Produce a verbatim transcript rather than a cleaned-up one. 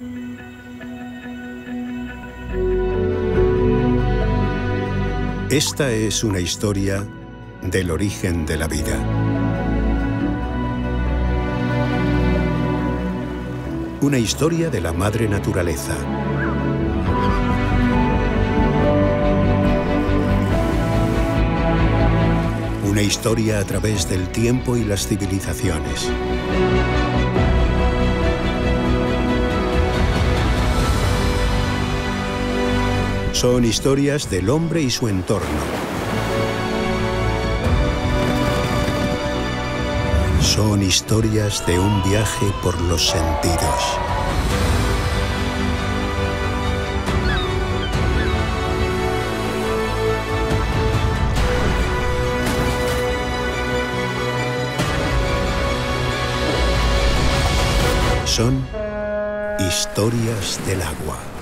Esta es una historia del origen de la vida. Una historia de la madre naturaleza. Una historia a través del tiempo y las civilizaciones. Son historias del hombre y su entorno. Son historias de un viaje por los sentidos. Son historias del agua.